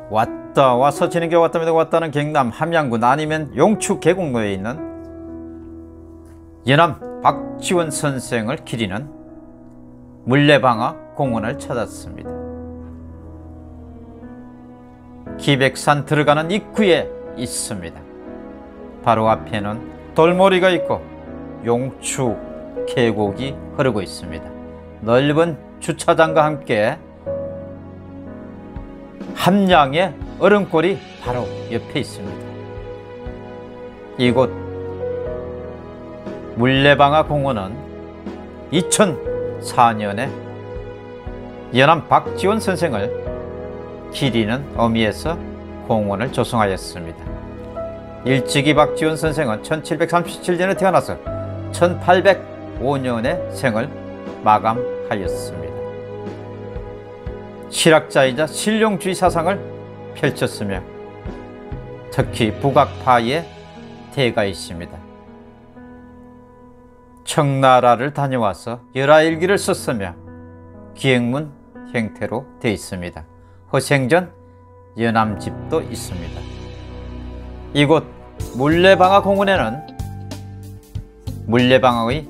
왔다 와서 지는 게 왔답니다. 왔다는 경남 함양군 아니면 용추 계곡로에 있는 연암 박지원 선생을 기리는 물레방아 공원을 찾았습니다. 기백산 들어가는 입구에 있습니다. 바로 앞에는 돌머리가 있고 용추 계곡이 흐르고 있습니다. 넓은 주차장과 함께 함양의 얼음골이 바로 옆에 있습니다. 이곳 물레방아 공원은 2004년에 연암 박지원 선생을 기리는 의미에서 공원을 조성하였습니다. 일찍이 박지원 선생은 1737년에 태어나서 1805년에 생을 마감하였습니다. 실학자이자 실용주의 사상을 펼쳤으며 특히 북악파의 대가이십니다. 청나라를 다녀와서 열하일기를 썼으며 기행문 형태로 되어 있습니다. 허생전 연암집도 있습니다. 이곳 물레방아 공원에는 물레방아의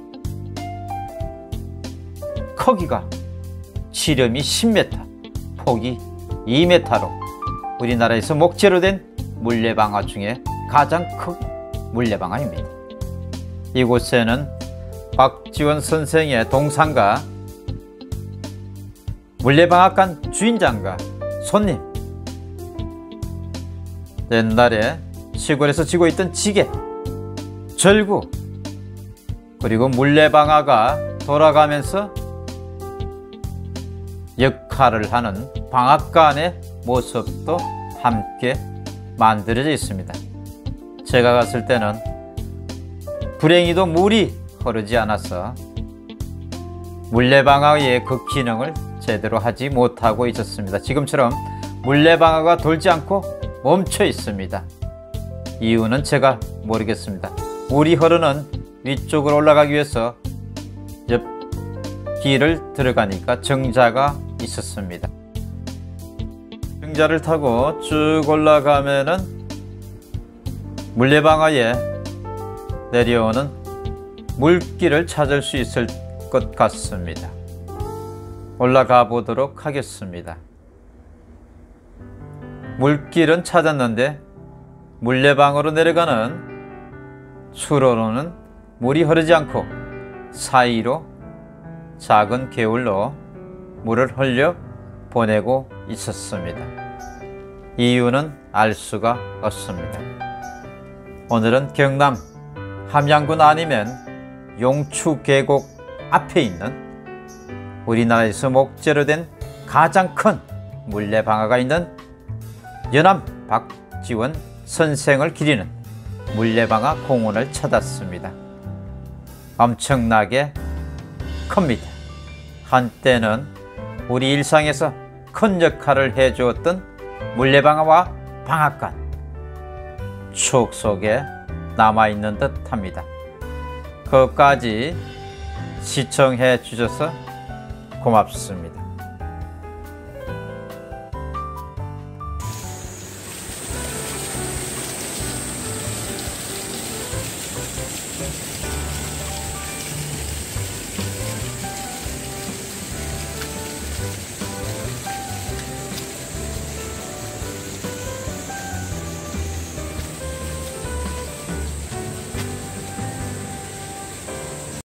크기가 지름이 10m, 폭이 2m로 우리나라에서 목재로 된 물레방아 중에 가장 큰 물레방아입니다. 이곳에는 박지원 선생의 동상과 물레방앗간 주인장과 손님, 옛날에 시골에서 지고 있던 지게, 절구, 그리고 물레방아가 돌아가면서 역할을 하는 방앗간의 모습도 함께 만들어져 있습니다. 제가 갔을 때는 불행히도 물이 흐르지 않아서 물레방아의 그 기능을 제대로 하지 못하고 있었습니다. 지금처럼 물레방아가 돌지 않고 멈춰 있습니다. 이유는 제가 모르겠습니다. 물이 흐르는 위쪽으로 올라가기 위해서 옆 길을 들어가니까 정자가 있었습니다. 정자를 타고 쭉 올라가면은 물레방아에 내려오는 물길을 찾을 수 있을 것 같습니다. 올라가 보도록 하겠습니다. 물길은 찾았는데 물레방아로 내려가는 수로로는 물이 흐르지 않고 사이로 작은 개울로 물을 흘려 보내고 있었습니다. 이유는 알 수가 없습니다. 오늘은 경남 함양군 아니면 용추 계곡 앞에 있는 우리나라에서 목재로 된 가장 큰 물레방아가 있는 연암 박지원 선생을 기리는 물레방아 공원을 찾았습니다. 엄청나게 큽니다. 한때는 우리 일상에서 큰 역할을 해주었던 물레방아와 방앗간, 추억 속에 남아있는 듯 합니다. 그것까지 시청해 주셔서 고맙습니다.